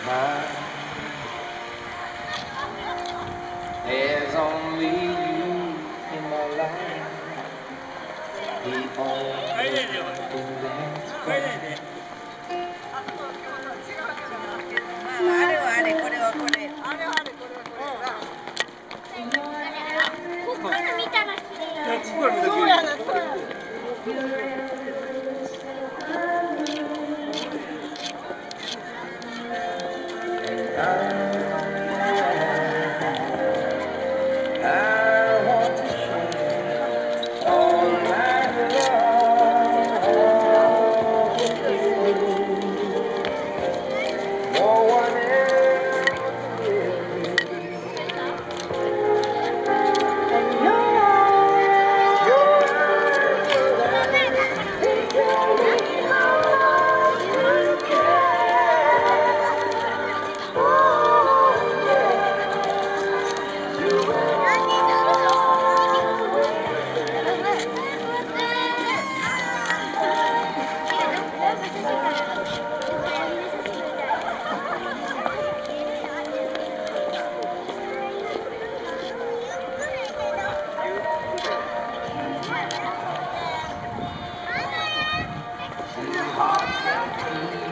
mind. There's only you in my life. The only thing that's right. あれはあれ、これはこれ。あれはあれ、これはこれ。 ここから見たら綺麗。 そうやな、そうやな。 Hearts